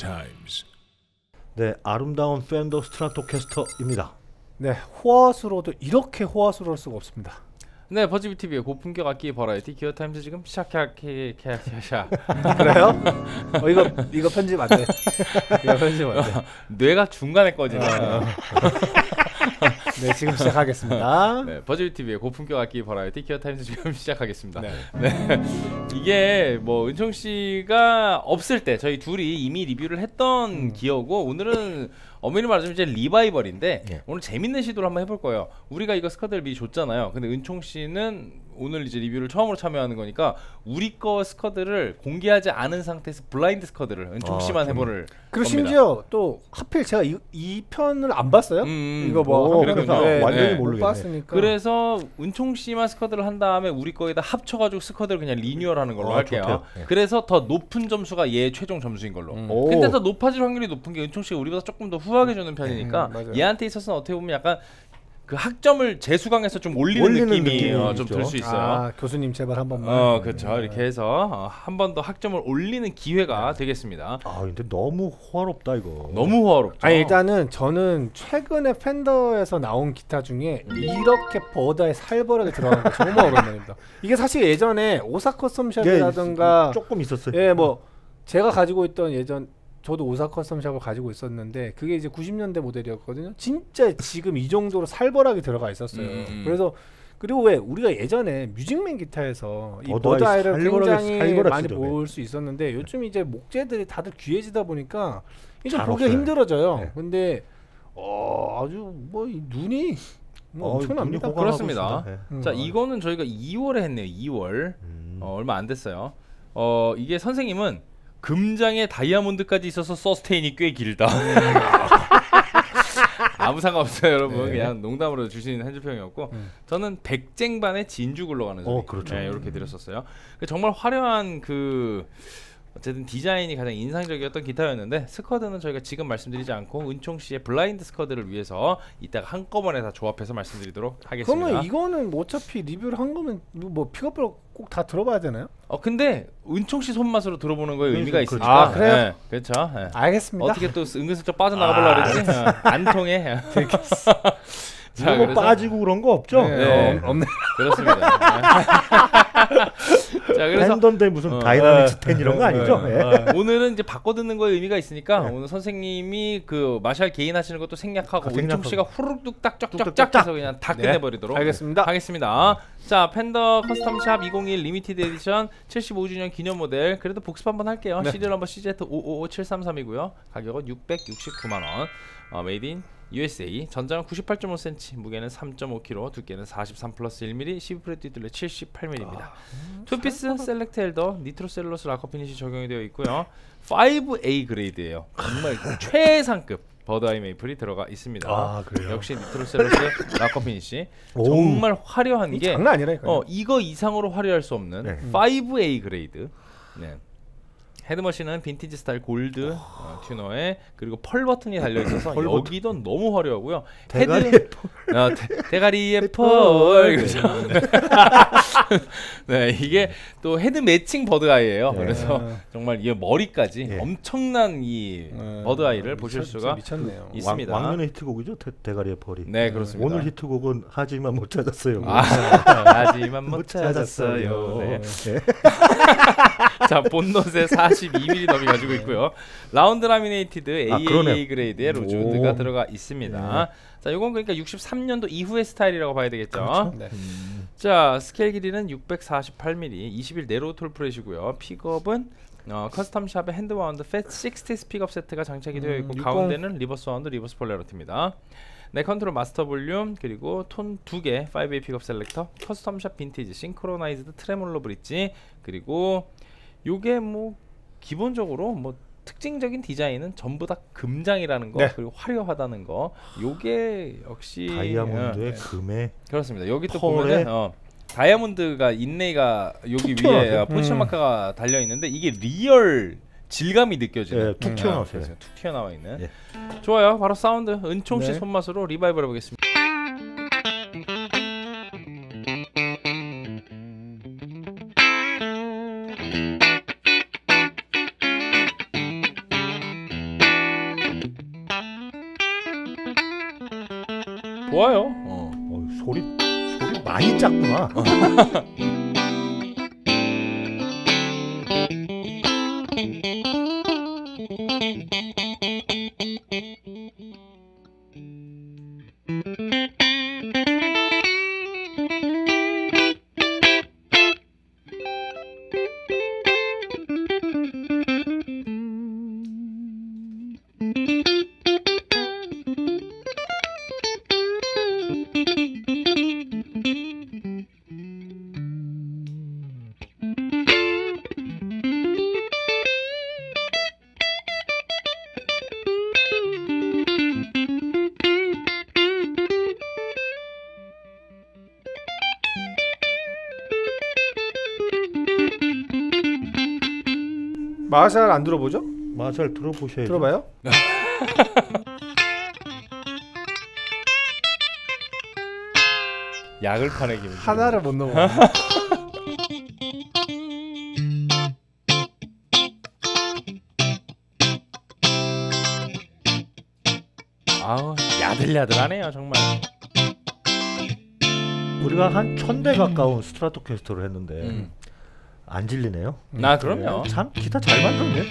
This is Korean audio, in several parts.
times. 네, 아름다운 팬더 스트라토캐스터입니다. 네, 호화스러워도 이렇게 호화스러울 수가 없습니다. 네, 버즈비 TV의 고품격 악기 버라이티 기어 타임즈 지금 시작해야. 그래요? 이거 편집 안 돼. 이거 편집 안 돼. 뇌가 중간에 꺼지네. 네, 지금 시작하겠습니다. 네, 버즈비 TV의 고품격 악기 버라이티 기어 타임즈 지금 시작하겠습니다. 네. 네. 이게 뭐 은총 씨가 없을 때 저희 둘이 이미 리뷰를 했던 기어고 오늘은 엄밀히 말하자면 이제 리바이벌인데 예. 오늘 재밌는 시도를 한번 해볼 거예요. 우리가 이거 스쿼드를 미리 줬잖아요. 근데 은총 씨는 오늘 이제 리뷰를 처음으로 참여하는 거니까 우리 거 스쿼드를 공개하지 않은 상태에서 블라인드 스쿼드를 은총 씨만 해보를 그리고 겁니다. 심지어 또 하필 제가 이 편을 안 봤어요. 이거 뭐 그렇군요. 완전히 네. 못 모르겠네. 봤으니까. 그래서 은총 씨만 스쿼드를 한 다음에 우리 거에다 합쳐가지고 스쿼드를 그냥 리뉴얼하는 걸로 할게요. 좋대요. 예. 그래서 더 높은 점수가 얘 최종 점수인 걸로. 오. 근데 더 높아질 확률이 높은 게 은총 씨가 우리보다 조금 더 후하게 주는 편이니까 맞아요. 얘한테 있어서는 어떻게 보면 약간 그 학점을 재수강해서 좀 올리는 느낌이 느낌이 좀 있죠. 들 수 있어요. 아, 교수님 제발 한 번만. 그렇죠. 이렇게 해서 한 번 더 학점을 올리는 기회가 되겠습니다. 아, 근데 너무 호화롭다 이거. 너무 호화롭죠. 아니 일단은 저는 최근에 팬더에서 나온 기타 중에 이렇게 버다에 살벌하게 들어가는 게 정말 오랜만입니다. 이게 사실 예전에 오사 커스텀샵이라든가 조금 있었어요. 예, 뭐 제가 가지고 있던 저도 오사 커스텀샵을 가지고 있었는데 그게 이제 90년대 모델이었거든요. 진짜 지금 이 정도로 살벌하게 들어가 있었어요. 그래서 그리고 왜 우리가 예전에 뮤직맨 기타에서 이 버드아이를 굉장히 많이 볼 수 있었는데 요즘 이제 목재들이 다들 귀해지다 보니까 이제 보기가 힘들어져요. 네. 근데 아주 뭐 이 눈이 뭐 엄청납니다. 눈이 그렇습니다. 있습니다. 자, 이거는 저희가 2월에 했네요. 2월. 얼마 안 됐어요. 이게 선생님은 금장에 다이아몬드까지 있어서 서스테인이 꽤 길다. 아무 상관없어요, 여러분. 네. 그냥 농담으로 주신 한 줄평이었고 저는 백쟁반에 진주 굴러가는 소리. 그렇죠. 네, 이렇게 드렸었어요. 정말 화려한 어쨌든 디자인이 가장 인상적이었던 기타였는데 스쿼드는 저희가 지금 말씀드리지 않고 은총 씨의 블라인드 스쿼드를 위해서 이따가 한꺼번에 다 조합해서 말씀드리도록 하겠습니다. 그러면 이거는 뭐 어차피 리뷰를 한 거면 뭐 픽업을 꼭 다 들어봐야 되나요? 근데 은총 씨 손맛으로 들어보는 거에 의미가 그렇죠. 있으니까. 아, 그래요? 네, 그렇죠. 네. 알겠습니다. 어떻게 또 은근슬쩍 빠져나가 보려고 그랬지? 안 통해. 자, 뭐 빠지고 그런 거 없죠? 네. 없네. 그렇습니다. 자, 그래서 팬던데 무슨 다이나믹스 10 이런 거 아니죠? 오늘은 이제 바꿔 듣는 거에 의미가 있으니까 오늘 선생님이 그 마샬 개인 하시는 것도 생략하고 은총 씨가 후루룩 뚝딱 쫙쫙쫙 해서 그냥 다 끝내버리도록 하겠습니다. 자, 팬더 커스텀샵 2021 리미티드 에디션 75주년 기념 모델. 그래도 복습 한번 할게요. 시리얼 넘버 CZ555733이고요. 가격은 669만 원. 메이드 인 USA. 전장은 98.5cm, 무게는 3.5kg, 두께는 43 플러스 1mm, 12프렛 뒷둘레 78mm입니다. 투피스 셀렉트 엘더 니트로 셀룰로스 락커 피니시 적용이 되어 있고요. 5A 그레이드예요. 정말 최상급 버드아이 메이플이 들어가 있습니다. 그래요? 역시 니트로 셀룰로스 락커 피니시. 정말 화려한 게 장난 아니라니까요. 이거 이상으로 화려할 수 없는 5A 그레이드. 네. 헤드머신은 빈티지 스타일 골드 튜너에 그리고 펄 버튼이 달려 있어서 여기도 너무 화려하고요. 대가리에 펄. 네, 이게 또 헤드 매칭 버드아이예요. 그래서 정말 이 머리까지 엄청난 이 버드아이를 보실 수가 있습니다. 왕년의 히트곡이죠, 대가리의 펄이. 네, 그렇습니다. 오늘 히트곡은 하지만 못 찾았어요. 하지만 못 찾았어요. 네. 자, 본넛에 42mm 너비 가지고 있고요. 라운드 라미네이티드 AAA 그레이드의 로즈우드가 들어가 있습니다. 자, 이건 그러니까 63년도 이후의 스타일이라고 봐야 되겠죠. 그렇죠. 자, 스케일 길이는 648mm, 21 네로우 톨 프렛이고요. 픽업은 커스텀샵의 핸드와운드 팻 60 픽업 세트가 장착이 되어 있고 가운데는 리버스 와운드 리버스 폴레로트입니다. 네, 컨트롤 마스터 볼륨 그리고 톤 2개 5A 픽업 셀렉터, 커스텀샵 빈티지 싱크로나이즈드 트레몰로 브릿지, 그리고 요게 뭐 기본적으로 뭐 특징적인 디자인은 전부 다 금장이라는 거, 그리고 화려하다는 거. 요게 역시 다이아몬드의 금에 그렇습니다. 여기 또 보면은 다이아몬드가 인레이가 여기 위에 포지션 마크가 달려 있는데 이게 리얼 질감이 느껴지는 툭 튀어나왔어요. 툭 튀어나와 있는. 좋아요. 바로 사운드 은총 씨 손맛으로 리바이벌 해보겠습니다. 좋아요. 소리 많이 작구나. 마샬 안 들어보죠? 마샬 들어보셔야죠. 들어봐요. 약을 파내 기분. 하나를 못 넘어. 아우 야들야들하네요 정말. 우리가 한 1000대 가까운 스트라토캐스터를 했는데 안 질리네요. 나 그럼요. 참 기타 잘 만들었네.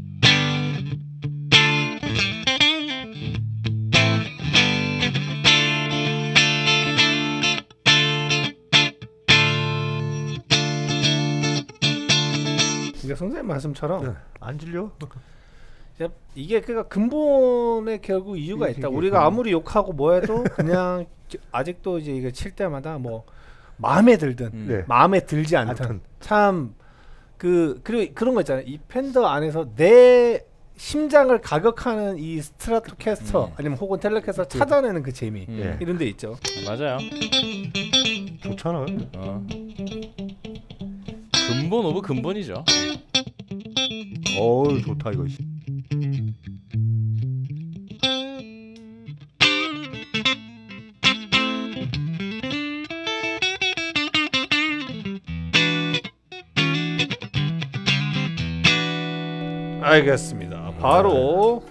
이게 선생님 말씀처럼 안 질려. 이게 그러니까 근본에 결국 이유가 있다. 우리가 아무리 욕하고 뭐해도 그냥 아직도 이제 이거 칠 때마다 뭐 마음에 들든 마음에 들지 않든 참 그리고 그런 거 있잖아요. 이 팬더 안에서 내 심장을 가격하는 이 스트라토캐스터 아니면 혹은 텔레캐스터 찾아내는 그 재미 이런 데 있죠. 맞아요. 좋잖아요. 근본 오브 근본이죠. 어우 좋다 이거. 알겠습니다. 바로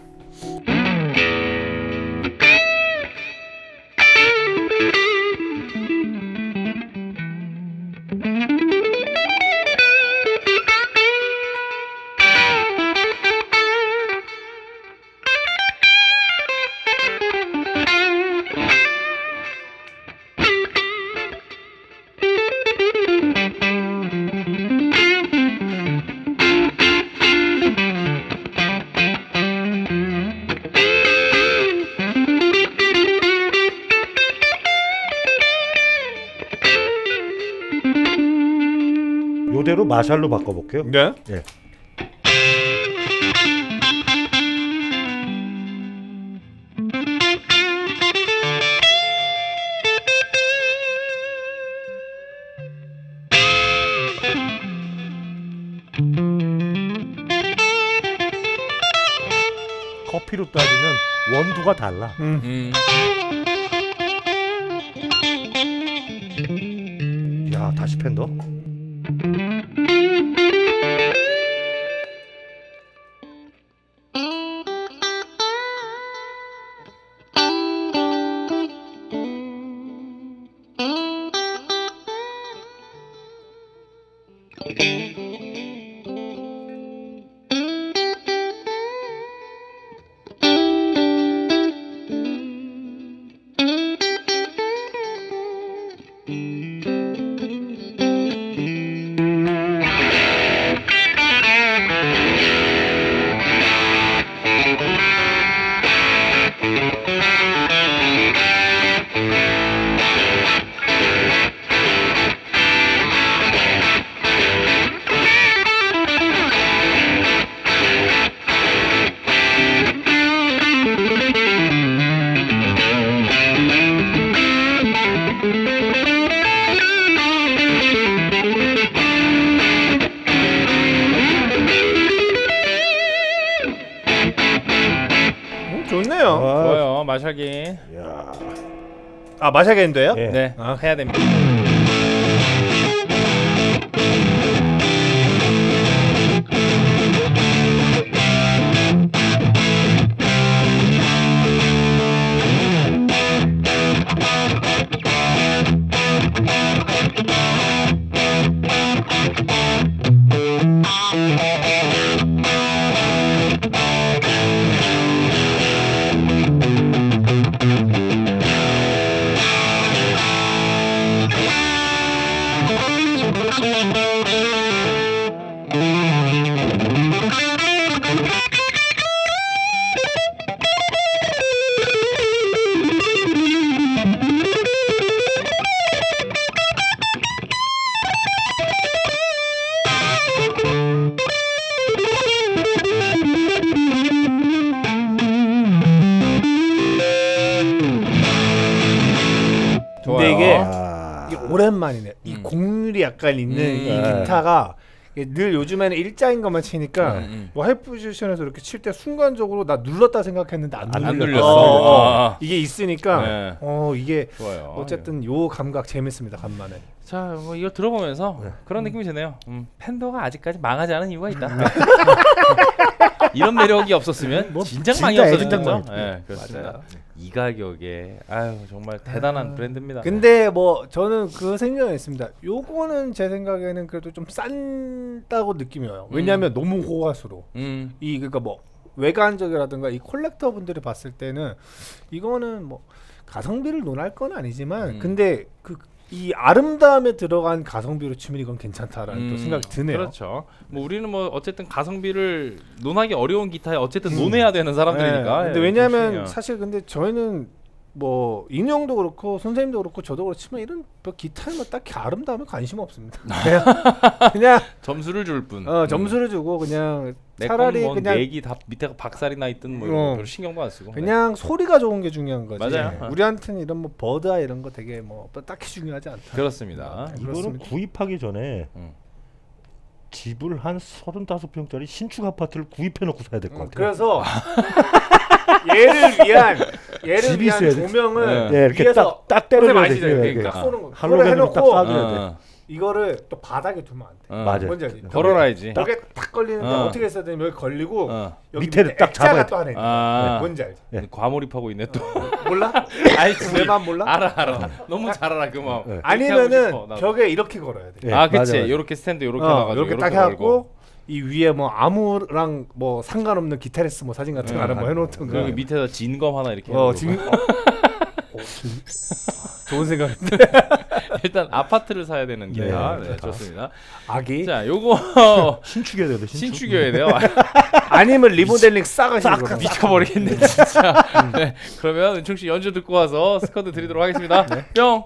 요대로 마샬로 바꿔볼게요. 네. 예. 커피로 따지면 원두가 달라. 야 다시 팬더. 좋네요. 좋아요. 마샬기. 아 마샬겐인데요? 네. 해야 됩니다. 근데 이게 오랜만이네. 이 곡률이 약간 있는 이 기타가 늘 요즘에는 일자인 것만 치니까 뭐 하이 포지션에서 이렇게 칠 때 순간적으로 나 눌렀다 생각했는데 안 눌렸어. 이게 있으니까 이게 좋아요. 어쨌든 요 감각 재밌습니다. 간만에. 자, 뭐 이거 들어보면서 그런 느낌이 드네요. 팬더가 아직까지 망하지 않은 이유가 있다. 이런 매력이 없었으면 진작 많이 없어졌죠. 네, 그렇습니다. 맞아요. 이 가격에 정말 대단한 브랜드입니다. 근데 뭐 저는 그 생각이 있습니다. 요거는 제 생각에는 그래도 좀 싼다고 느낌이 와요. 왜냐하면 너무 호화수로 그러니까 뭐 외관적이라든가 이 콜렉터 분들이 봤을 때는 이거는 뭐 가성비를 논할 건 아니지만 근데 이 아름다움에 들어간 가성비로 치면 이건 괜찮다라는 또 생각이 드네요. 그렇죠. 뭐 우리는 뭐 어쨌든 가성비를 논하기 어려운 기타에 어쨌든 논해야 되는 사람들이니까. 근데 왜냐하면 사실 근데 저희는 뭐 인형도 그렇고 선생님도 그렇고 저도 그렇지만 이런 뭐 기타에 뭐 딱히 아름다움에 관심 없습니다. 그냥 점수를 줄 뿐. 점수를 주고 그냥 차라리 그냥 내기 다 밑에가 박살이 나 있든 뭐 이런 거 신경도 안 쓰고 그냥 소리가 좋은 게 중요한 거지. 맞아요. 우리한테는 이런 뭐 버드아 이런 거 되게 뭐 딱히 중요하지 않다. 그렇습니다. 이거는 구입하기 전에 집을 한 35평짜리 신축 아파트를 구입해 놓고 사야 될 것 같아요. 그래서 얘를 위한 조명을 이렇게 위에서 딱 때려야 돼. 그러니까 쏘는 거. 할로겐으로 해놓고 딱 쏴줘야 돼. 이거를 또 바닥에 두면 안 돼. 맞아. 뭔지 알지? 걸어놔야지. 벽에 딱 걸리는데 어떻게 했어야 되냐면 여기 걸리고 여기 밑에를 딱 잡아야 또 안에. 뭔지 알지? 과몰입하고 있네 또. 몰라? 내만 몰라? 알아. 너무 잘 알아 그 마음. 아니면은 벽에 이렇게 걸어야 돼. 그치. 요렇게 스탠드 요렇게 놔가지고 이렇게 딱 해갖고 이 위에 뭐 아무랑 뭐 상관없는 기타리스트 뭐 사진 같은 거 하나 뭐 해놓던 거. 그리고 밑에다 진검 하나 이렇게. 좋은 생각인데. 일단 아파트를 사야 되는 기타. 네, 좋습니다. 아기. 자, 요거 신축이어야 돼요. 신축이어야 돼요. 아니면 리모델링 싸가지고 미쳐버리겠네 진짜. 네, 그러면 은총 씨 연주 듣고 와서 스쿼드 드리도록 하겠습니다. 뿅.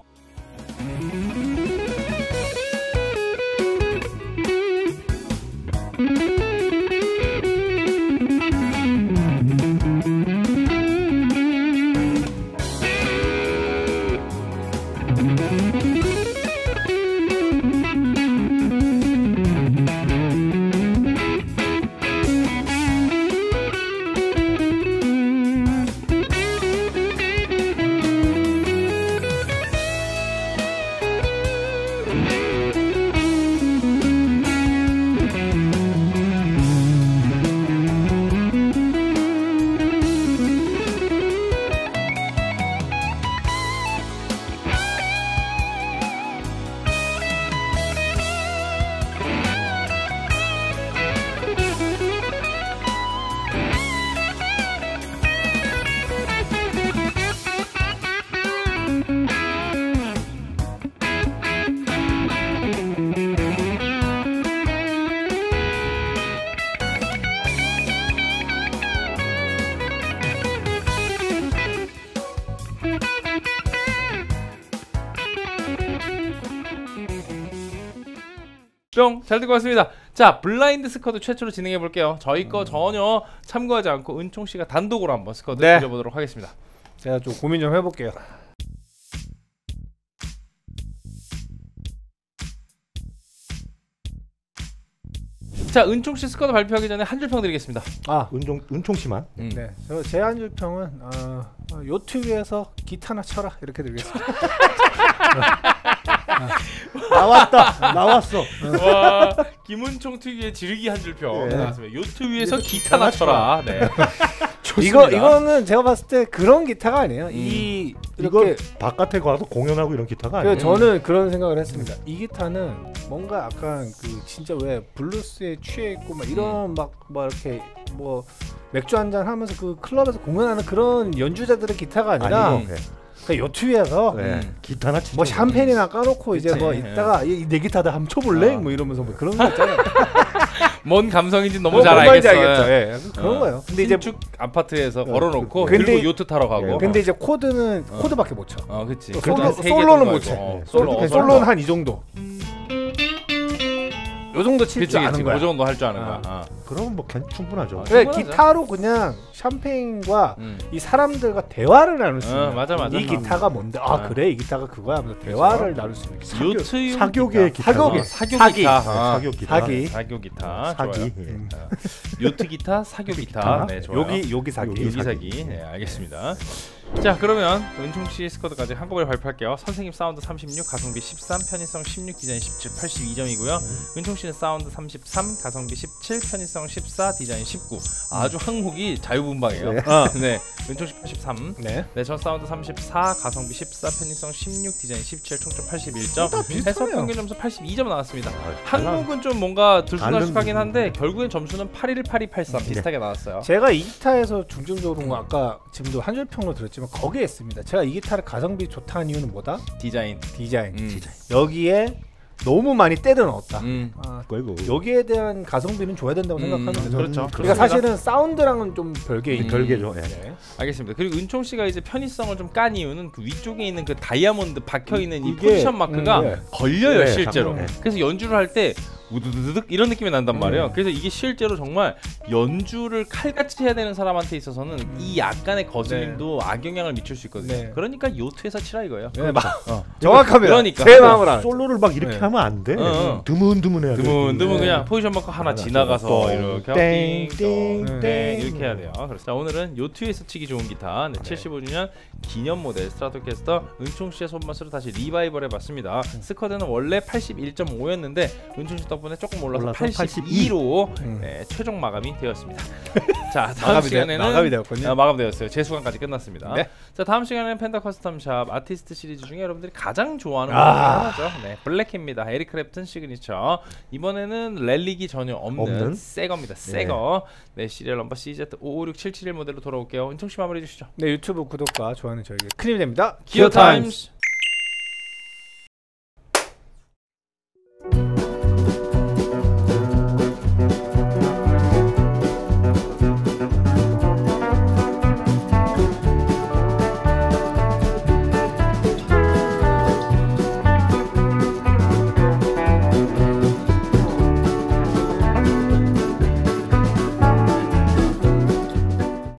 뿅! 잘 듣고 왔습니다. 자, 블라인드 스쿼드 최초로 진행해 볼게요. 저희 거 전혀 참고하지 않고 은총 씨가 단독으로 한번 스쿼드 드려보도록 하겠습니다. 제가 좀 고민 좀 해볼게요. 자, 은총 씨 스쿼드 발표하기 전에 한 줄 평 드리겠습니다. 은총 씨만. 네, 제 한 줄 평은 요트 위에서 기타나 쳐라 이렇게 드리겠습니다. 나왔어. 와, 김은총 특유의 지르기 한 줄 평 나왔습니다. 요트 위에서 기타나 쳐라. 네. 이거는 제가 봤을 때 그런 기타가 아니에요. 이거 바깥에 가서 공연하고 이런 기타가 아니에요. 저는 그런 생각을 했습니다. 이 기타는 뭔가 약간 진짜 왜 블루스에 취해 있고 막 이런 막 이렇게 뭐 맥주 한잔 하면서 그 클럽에서 공연하는 그런 연주자들의 기타가 아니라 요트 위에서 기타나 뭐 샴페인이나 까놓고 이제 뭐 이따가 내 기타다 한번 쳐볼래? 뭐 이러면서 뭐 그런 거 있잖아요. 뭔 감성인지 너무 잘 알겠어요. 그런 거예요. 근데 이제 아파트에서 걸어놓고 그리고 요트 타러 가고. 근데 이제 코드는 코드밖에 못 쳐. 그치. 솔로는 못 쳐. 솔로는 한 이 정도. 요 정도 칠 줄 아는 거야. 그 정도 할 줄 아는 거야. 그럼 뭐 충분하죠. 그래 기타로 그냥 샴페인과 이 사람들과 대화를 나눌 수 있는. 맞아. 이 기타가 뭔데? 아 그래 이 기타가 그거야 하면서 대화를 나눌 수 있는. 요트 사교계 기타. 사교 기타. 사교 기타. 사기. 요트 기타, 사교 기타. 네, 좋아요. 여기 사기. 네, 알겠습니다. 자, 그러면 은총 씨 스쿼드까지 한꺼번에 발표할게요. 선생님 사운드 36, 가성비 13, 편의성 16, 디자인 17, 82점이고요. 은총 씨는 사운드 33, 가성비 17, 편의성 14, 디자인 19. 아주 항목이 자유분방해요. 네, 은총 씨 83. 네, 전 사운드 34, 가성비 14, 편의성 16, 디자인 17, 총점 81점. 해석 평균 점수 82점 나왔습니다. 항목은 좀 뭔가 들쑥날쑥하긴 한데 결국엔 점수는 81, 82, 83 비슷하게 나왔어요. 제가 이 기타에서 중점적으로 아까 지금도 한 줄 평로 들었지만 거기에 있습니다. 제가 이 기타를 가성비 좋다는 이유는 뭐다? 디자인. 여기에 너무 많이 때려 넣었다. 여기에 대한 가성비는 줘야 된다고 생각하는데 그렇죠. 그러니까 사실은 사운드랑은 좀 별개죠. 알겠습니다. 그리고 은총 씨가 이제 편의성을 좀 깐 이유는 그 위쪽에 있는 그 다이아몬드 박혀 있는 이 포지션 마크가 걸려요 실제로. 그래서 연주를 할 때 우드드득 이런 느낌이 난단 말이에요. 그래서 이게 실제로 정말 연주를 칼같이 해야 되는 사람한테 있어서는 이 약간의 거슬림도 악영향을 미칠 수 있거든요. 그러니까 요트에서 치라 이거예요. 정확합니다. 그러니까 제 마음을 알아. 솔로를 막 이렇게 하면 안 돼. 드문드문해야 돼. 드문 그냥 포지션 마크 하나 지나가서 이렇게 띵띵 이렇게 해야 돼요. 그래서 자, 오늘은 요트에서 치기 좋은 기타 75주년 기념 모델 스트라토캐스터 은총 씨의 손맛으로 다시 리바이벌 해봤습니다. 스쿼드는 원래 81.5였는데 은총 씨 덕분에 조금 올라서 82로 최종 마감이 되었습니다. 자, 다음 시간에는 마감되었어요. 재수강까지 끝났습니다. 자, 다음 시간에는 펜더 커스텀샵 아티스트 시리즈 중에 여러분들이 가장 좋아하는 모델이 하나죠. 블랙입니다. 에릭 크랩튼 시그니처. 이번에는 랠리기 전혀 없는 새 겁니다. 새 거. 시리얼 넘버 CZ556771 모델로 돌아올게요. 은총 씨 마무리해 주시죠. 네, 유튜브 구독과 좋아요는 저에게 큰 힘이 됩니다. 기어 타임스.